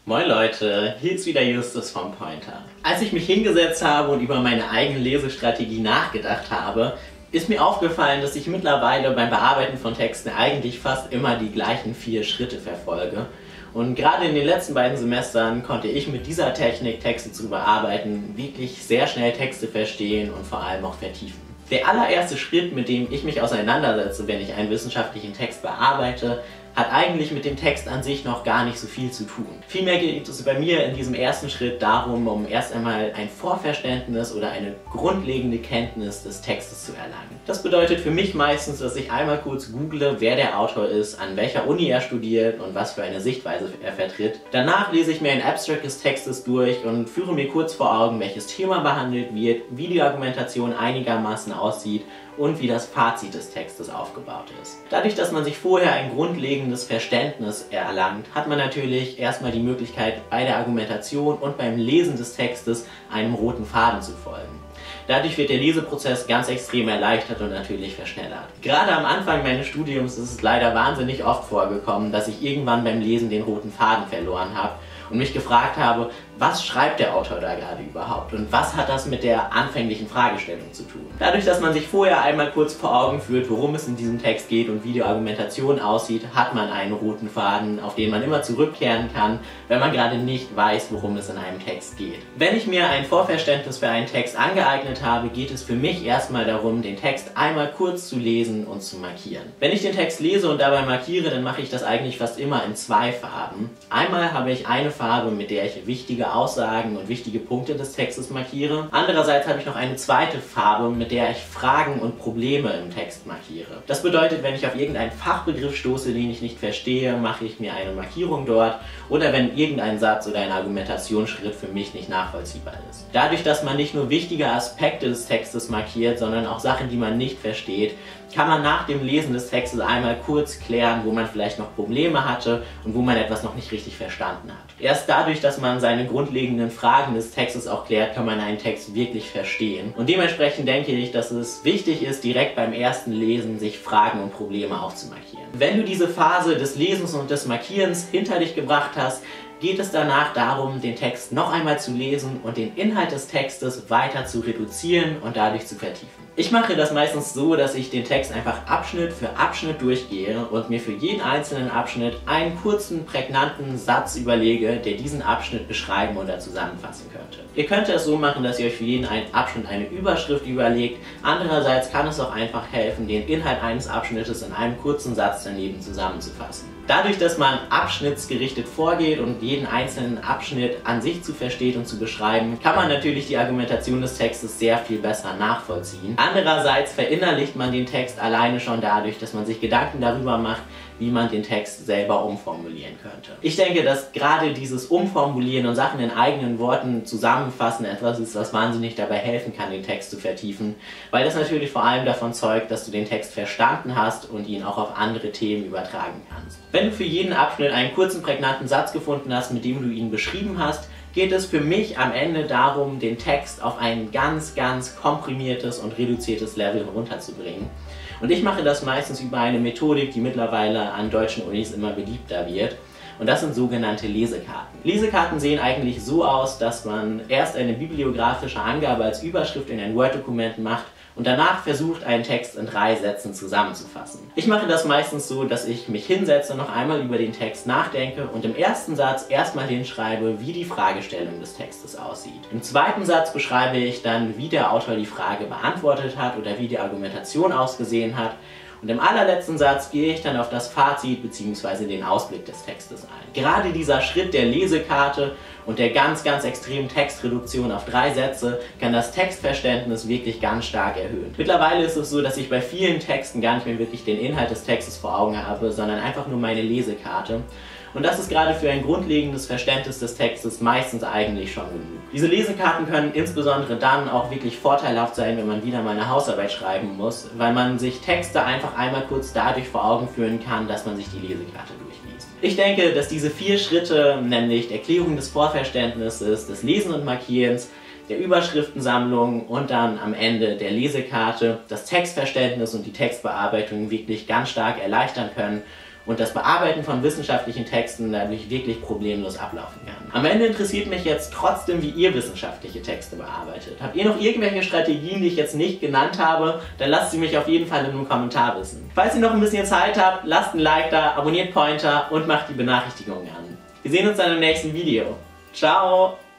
Moin Leute, hier ist wieder Justus vom Pointer. Als ich mich hingesetzt habe und über meine eigene Lesestrategie nachgedacht habe, ist mir aufgefallen, dass ich mittlerweile beim Bearbeiten von Texten eigentlich fast immer die gleichen 4 Schritte verfolge. Und gerade in den letzten beiden Semestern konnte ich mit dieser Technik, Texte zu bearbeiten, wirklich sehr schnell Texte verstehen und vor allem auch vertiefen. Der allererste Schritt, mit dem ich mich auseinandersetze, wenn ich einen wissenschaftlichen Text bearbeite, hat eigentlich mit dem Text an sich noch gar nicht so viel zu tun. Vielmehr geht es bei mir in diesem ersten Schritt darum, um erst einmal ein Vorverständnis oder eine grundlegende Kenntnis des Textes zu erlangen. Das bedeutet für mich meistens, dass ich einmal kurz google, wer der Autor ist, an welcher Uni er studiert und was für eine Sichtweise er vertritt. Danach lese ich mir ein Abstract des Textes durch und führe mir kurz vor Augen, welches Thema behandelt wird, wie die Argumentation einigermaßen aussieht und wie das Fazit des Textes aufgebaut ist. Dadurch, dass man sich vorher ein grundlegendes Verständnis erlangt, hat man natürlich erstmal die Möglichkeit, bei der Argumentation und beim Lesen des Textes einem roten Faden zu folgen. Dadurch wird der Leseprozess ganz extrem erleichtert und natürlich verschnellert. Gerade am Anfang meines Studiums ist es leider wahnsinnig oft vorgekommen, dass ich irgendwann beim Lesen den roten Faden verloren habe und mich gefragt habe, was schreibt der Autor da gerade überhaupt und was hat das mit der anfänglichen Fragestellung zu tun? Dadurch, dass man sich vorher einmal kurz vor Augen führt, worum es in diesem Text geht und wie die Argumentation aussieht, hat man einen roten Faden, auf den man immer zurückkehren kann, wenn man gerade nicht weiß, worum es in einem Text geht. Wenn ich mir ein Vorverständnis für einen Text angeeignet habe, geht es für mich erstmal darum, den Text einmal kurz zu lesen und zu markieren. Wenn ich den Text lese und dabei markiere, dann mache ich das eigentlich fast immer in 2 Farben. Einmal habe ich eine Farbe, mit der ich wichtige Aussagen und wichtige Punkte des Textes markiere. Andererseits habe ich noch eine zweite Farbe, mit der ich Fragen und Probleme im Text markiere. Das bedeutet, wenn ich auf irgendeinen Fachbegriff stoße, den ich nicht verstehe, mache ich mir eine Markierung dort, oder wenn irgendein Satz oder ein Argumentationsschritt für mich nicht nachvollziehbar ist. Dadurch, dass man nicht nur wichtige Aspekte des Textes markiert, sondern auch Sachen, die man nicht versteht, kann man nach dem Lesen des Textes einmal kurz klären, wo man vielleicht noch Probleme hatte und wo man etwas noch nicht richtig verstanden hat. Erst dadurch, dass man seine grundlegenden Fragen des Textes auch klärt, kann man einen Text wirklich verstehen. Und dementsprechend denke ich, dass es wichtig ist, direkt beim ersten Lesen sich Fragen und Probleme aufzumarkieren. Wenn du diese Phase des Lesens und des Markierens hinter dich gebracht hast, geht es danach darum, den Text noch einmal zu lesen und den Inhalt des Textes weiter zu reduzieren und dadurch zu vertiefen. Ich mache das meistens so, dass ich den Text einfach Abschnitt für Abschnitt durchgehe und mir für jeden einzelnen Abschnitt einen kurzen, prägnanten Satz überlege, der diesen Abschnitt beschreiben oder zusammenfassen könnte. Ihr könnt es so machen, dass ihr euch für jeden Abschnitt eine Überschrift überlegt. Andererseits kann es auch einfach helfen, den Inhalt eines Abschnittes in einem kurzen Satz daneben zusammenzufassen. Dadurch, dass man abschnittsgerichtet vorgeht und jeden einzelnen Abschnitt an sich zu verstehen und zu beschreiben, kann man natürlich die Argumentation des Textes sehr viel besser nachvollziehen. Andererseits verinnerlicht man den Text alleine schon dadurch, dass man sich Gedanken darüber macht, wie man den Text selber umformulieren könnte. Ich denke, dass gerade dieses Umformulieren und Sachen in eigenen Worten zusammenfassen etwas ist, was wahnsinnig dabei helfen kann, den Text zu vertiefen, weil das natürlich vor allem davon zeugt, dass du den Text verstanden hast und ihn auch auf andere Themen übertragen kannst. Wenn du für jeden Abschnitt einen kurzen, prägnanten Satz gefunden hast, mit dem du ihn beschrieben hast, geht es für mich am Ende darum, den Text auf ein ganz komprimiertes und reduziertes Level runterzubringen. Und ich mache das meistens über eine Methodik, die mittlerweile an deutschen Unis immer beliebter wird. Und das sind sogenannte Lesekarten. Lesekarten sehen eigentlich so aus, dass man erst eine bibliografische Angabe als Überschrift in ein Word-Dokument macht und danach versucht, einen Text in 3 Sätzen zusammenzufassen. Ich mache das meistens so, dass ich mich hinsetze, noch einmal über den Text nachdenke und im ersten Satz erstmal hinschreibe, wie die Fragestellung des Textes aussieht. Im zweiten Satz beschreibe ich dann, wie der Autor die Frage beantwortet hat oder wie die Argumentation ausgesehen hat. Und im allerletzten Satz gehe ich dann auf das Fazit bzw. den Ausblick des Textes ein. Gerade dieser Schritt der Lesekarte und der ganz extremen Textreduktion auf 3 Sätze kann das Textverständnis wirklich ganz stark erhöhen. Mittlerweile ist es so, dass ich bei vielen Texten gar nicht mehr wirklich den Inhalt des Textes vor Augen habe, sondern einfach nur meine Lesekarte. Und das ist gerade für ein grundlegendes Verständnis des Textes meistens eigentlich schon genug. Diese Lesekarten können insbesondere dann auch wirklich vorteilhaft sein, wenn man wieder mal eine Hausarbeit schreiben muss, weil man sich Texte einfach einmal kurz dadurch vor Augen führen kann, dass man sich die Lesekarte durchliest. Ich denke, dass diese 4 Schritte, nämlich der Erklärung des Vorverständnisses, des Lesen und Markierens, der Überschriftensammlung und dann am Ende der Lesekarte das Textverständnis und die Textbearbeitung wirklich ganz stark erleichtern können und das Bearbeiten von wissenschaftlichen Texten dadurch wirklich problemlos ablaufen kann. Am Ende interessiert mich jetzt trotzdem, wie ihr wissenschaftliche Texte bearbeitet. Habt ihr noch irgendwelche Strategien, die ich jetzt nicht genannt habe? Dann lasst sie mich auf jeden Fall in einem Kommentar wissen. Falls ihr noch ein bisschen Zeit habt, lasst ein Like da, abonniert Pointer und macht die Benachrichtigungen an. Wir sehen uns dann im nächsten Video. Ciao!